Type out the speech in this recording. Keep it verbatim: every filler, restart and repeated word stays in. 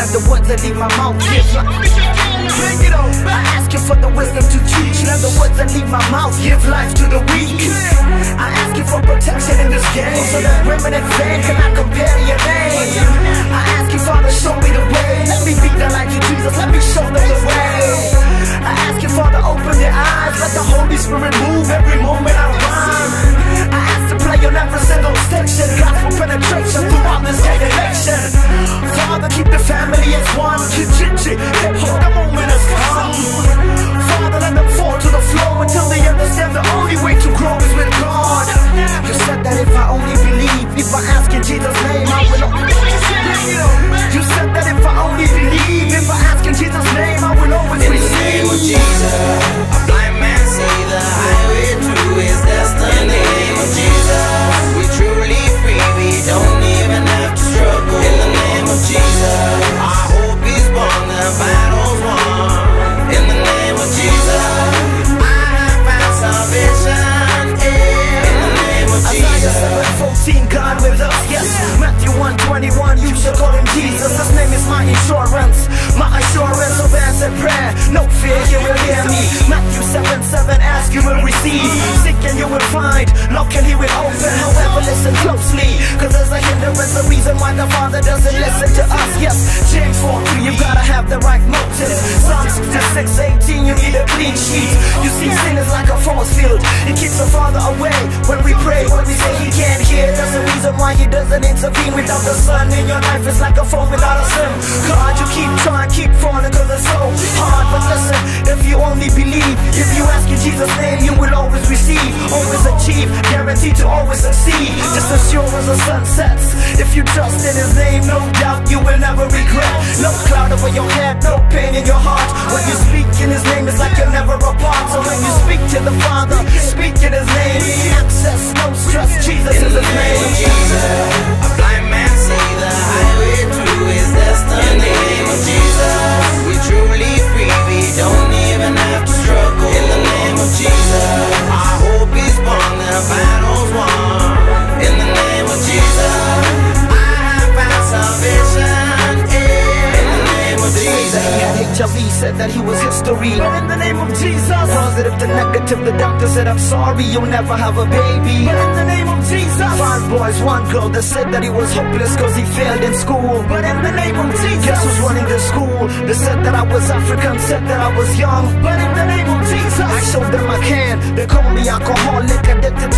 let the words that leave my mouth give life. I ask you for the wisdom to teach. Let the words that leave my mouth give life to the weak. I ask you for protection in this game, so that women in vain cannot compare to your name. I ask you, Father, show me the way. Let me be the light to Jesus, let me show them the way. I ask you, Father, open their eyes, let the Holy Spirit move every moment I rhyme. I ask to play on every single section, gospel penetration throughout this gay election. Father, keep the family as one. Hip hop, the moment has come. Father, let them fall to the floor until they understand the only way to grow is with God. You said that if I only believe, if I ask in Jesus' name, I will always receive. You said that if I only believe, if I ask in Jesus' name, I will always receive. In the name of Jesus, a blind man say the highway to his destiny. In the name of Jesus, we truly free, we don't even have to struggle. In the name of Jesus, our hope is born, the battle's won. In the name of Jesus, I have found salvation. In the name of Jesus. seven fourteen, God with us, yes. Matthew one twenty-one, you shall call him Jesus. His name is my insurance, my assurance of answered prayer. No fear, you will hear me. Matthew seven seven, ask you will receive. Seek and you will find, knock and he will open. However, listen closely, cause there's a hindrance, the reason why the Father doesn't listen to us. Yes, James four three, you gotta have the right motives. Psalm sixty-six eighteen, you need a clean sheet. You see, sin is like a force field, it keeps the Father away. When we pray, when we say he can't hear, there's a reason why he doesn't intervene. Without the Son in your life, it's like a phone without a SIM. God, you keep trying, keep falling, cause it's so hard. But listen, if you only believe, if you ask in Jesus' name, you will always receive, always achieve, guaranteed to always succeed. Just as sure as the sun sets, if you trust in his name, no doubt you will never regret. No cloud over your head, no pain in your heart. When you speak in his name, it's like you're never apart. So when you speak to the Father, speak in his name. Access, no stress, Jesus is his name. Jesus, a blind man say the highway to his destiny. In the name of Jesus, we truly free, we don't even have to struggle. In the name of Jesus, our hope is born, the battle's won. In the name of Jesus, I have found salvation. In the name of Jesus. He had H I V, said that he was history. But in the name of Jesus, positive to negative, the doctor said, I'm sorry, you'll never have a baby. But in the name of Jesus, five boys, one girl that said that he was hopeless cause he failed in school. But in the name of Jesus, guess who's running the school? They said that I was African, said that I was young. But in the name of Jesus, I showed them I can. They call me alcoholic, addicted to